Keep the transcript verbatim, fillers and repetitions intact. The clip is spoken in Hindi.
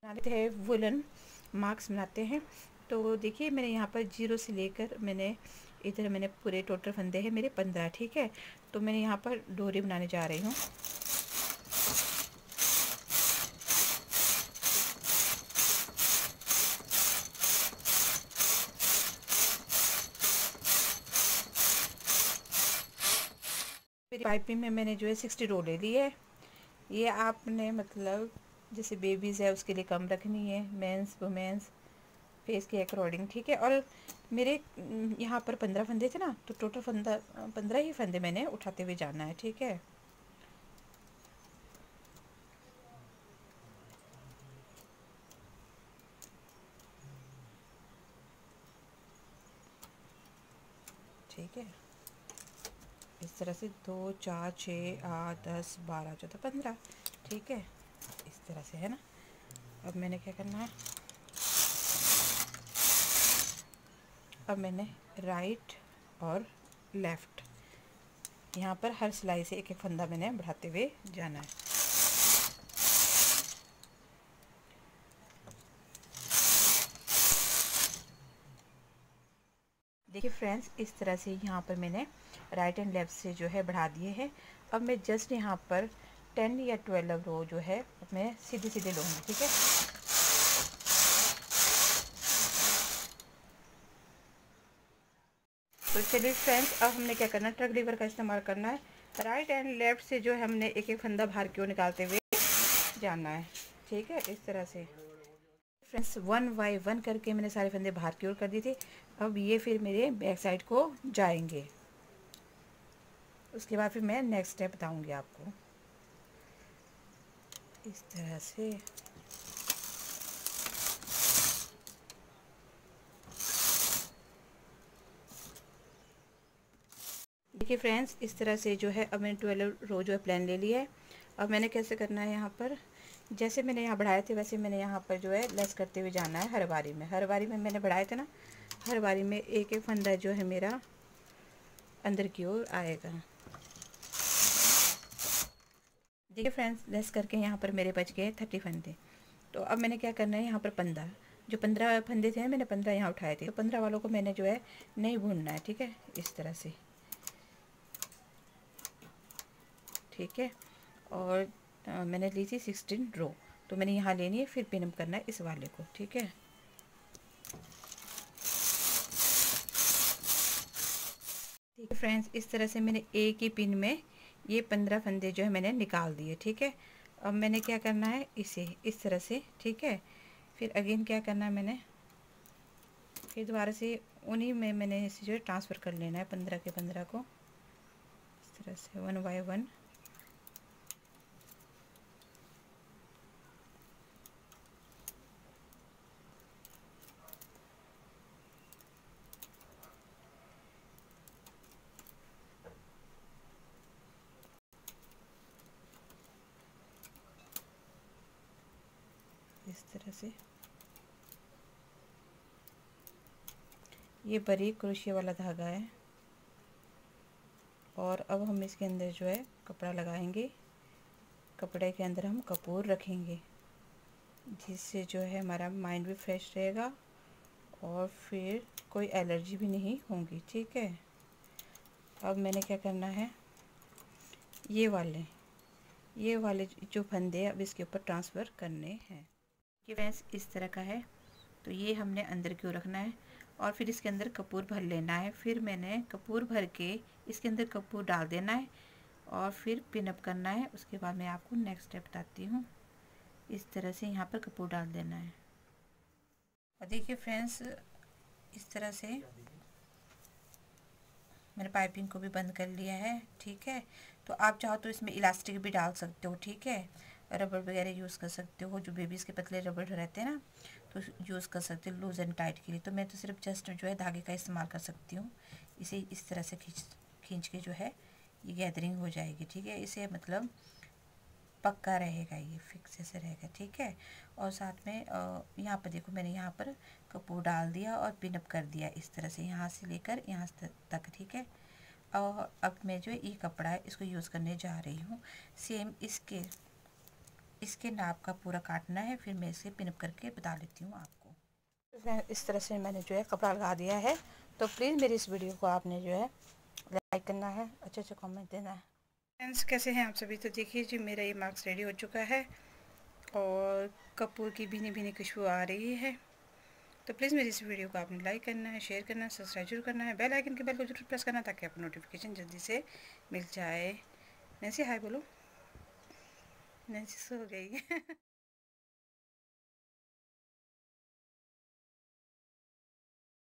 बनाते हैं वुलन मार्क्स बनाते हैं। तो देखिए मैंने यहाँ पर जीरो से लेकर मैंने इधर मैंने पूरे टोटल फंदे हैं मेरे पंद्रह, ठीक है। तो मैंने यहाँ पर डोरी बनाने जा रही हूँ। मेरी पाइपिंग में मैंने जो है सिक्सटी रो ले ली है। ये आपने मतलब जैसे बेबीज़ है उसके लिए कम रखनी है, मेंस वुमेंस फेस के अकॉर्डिंग, ठीक है। और मेरे यहाँ पर पंद्रह फंदे थे ना, तो टोटल फंदा पंद्रह ही फंदे मैंने उठाते हुए जाना है, ठीक है। ठीक है, इस तरह से दो चार छः आठ दस बारह चौदह पंद्रह, ठीक है, इस तरह से है ना। अब मैंने क्या करना है, अब मैंने राइट और लेफ़्ट यहाँ पर हर सिलाई से एक एक फंदा मैंने बढ़ाते हुए जाना है। देखिए फ्रेंड्स, इस तरह से यहाँ पर मैंने राइट एंड लेफ़्ट से जो है बढ़ा दिए हैं। अब मैं जस्ट यहाँ पर टेन या ट्वेल्व रो जो है मैं सीधे सीधे लूँगी, ठीक है। तो चलिए फ्रेंड्स, अब हमने क्या करना है, ट्रक लीवर का इस्तेमाल करना है। राइट एंड लेफ़्ट से जो है हमने एक एक फंदा बाहर की ओर निकालते हुए जाना है, ठीक है, इस तरह से। फ्रेंड्स, वन बाय वन करके मैंने सारे फंदे बाहर की ओर कर दिए थे। अब ये फिर मेरे बैक साइड को जाएंगे। उसके बाद फिर मैं नेक्स्ट स्टेप बताऊंगी आपको। इस तरह से देखिए फ्रेंड्स, इस तरह से जो है अब मैंने ट्वेल्व रो जो है प्लान ले लिया है। अब मैंने कैसे करना है, यहाँ पर जैसे मैंने यहाँ बढ़ाए थे वैसे मैंने यहाँ पर जो है लेस करते हुए जाना है। हर बारी में हर बारी में मैंने बढ़ाए थे ना, हर बारी में एक एक फंदा जो है मेरा अंदर की ओर आएगा। देखिए फ्रेंड्स, लेस करके यहाँ पर मेरे बच गए थर्टी फंदे। तो अब मैंने क्या करना है, यहाँ पर पंद्रह जो पंद्रह फंदे थे मैंने पंद्रह यहाँ उठाए थे, तो पंद्रह वालों को मैंने जो है नहीं भूनना है, ठीक है, इस तरह से, ठीक है। और आ, मैंने ली थी सिक्सटीन रो, तो मैंने यहाँ लेनी है, फिर पिन अप करना है इस वाले को, ठीक है। ठीक है फ्रेंड्स, इस तरह से मैंने एक ही पिन में ये पंद्रह फंदे जो है मैंने निकाल दिए, ठीक है। अब मैंने क्या करना है, इसे इस तरह से, ठीक है, फिर अगेन क्या करना है, मैंने फिर दोबारा से उन्हीं में मैंने इसे जो है ट्रांसफ़र कर लेना है पंद्रह के पंद्रह को, इस तरह से वन बाय वन। इस तरह से ये बारीक क्रोशिया वाला धागा है। और अब हम इसके अंदर जो है कपड़ा लगाएंगे। कपड़े के अंदर हम कपूर रखेंगे, जिससे जो है हमारा माइंड भी फ्रेश रहेगा और फिर कोई एलर्जी भी नहीं होगी, ठीक है। अब मैंने क्या करना है, ये वाले ये वाले जो फंदे अब इसके ऊपर ट्रांसफ़र करने हैं। कि फ्रेंड्स, इस तरह का है, तो ये हमने अंदर क्यों रखना है और फिर इसके अंदर कपूर भर लेना है। फिर मैंने कपूर भर के इसके अंदर कपूर डाल देना है और फिर पिन अप करना है। उसके बाद मैं आपको नेक्स्ट स्टेप बताती हूँ। इस तरह से यहाँ पर कपूर डाल देना है। और देखिए फ्रेंड्स, इस तरह से मैंने पाइपिंग को भी बंद कर लिया है, ठीक है। तो आप चाहो तो इसमें इलास्टिक भी डाल सकते हो, ठीक है, रबड़ वगैरह यूज़ कर सकते हो, जो बेबीज़ के पतले रबड़ रहते हैं ना, तो यूज़ कर सकते हो लूज़ एंड टाइट के लिए। तो मैं तो सिर्फ जस्ट जो है धागे का इस्तेमाल कर सकती हूँ। इसे इस तरह से खींच खींच के जो है ये गैदरिंग हो जाएगी, ठीक है। इसे मतलब पक्का रहेगा, ये फिक्स ऐसे रहेगा, ठीक है। और साथ में यहाँ पर देखो, मैंने यहाँ पर कपूर डाल दिया और पिन अप कर दिया इस तरह से, यहाँ से लेकर यहाँ तक, ठीक है। और अब मैं जो ये कपड़ा है इसको यूज़ करने जा रही हूँ। सेम इसके इसके नाप का पूरा काटना है, फिर मैं इसे पिन अप करके बता देती हूँ आपको। इस तरह से मैंने जो है कपड़ा लगा दिया है। तो प्लीज़ मेरी इस वीडियो को आपने जो है लाइक करना है, अच्छे अच्छे कमेंट देना है। फ्रेंड्स कैसे हैं आप सभी? तो देखिए जी मेरा ये मास्क रेडी हो चुका है और कपूर की भीनी भीनी खुशबू आ रही है। तो प्लीज़ मेरी इस वीडियो को आपने लाइक करना है, शेयर करना है, सब्सक्राइब जरूर करना है, बेल आइकन के बेल को जरूर प्रेस करना है ताकि आपको नोटिफिकेशन जल्दी से मिल जाए। नैन्सी हाय बोलो। नैन्सी सो गई।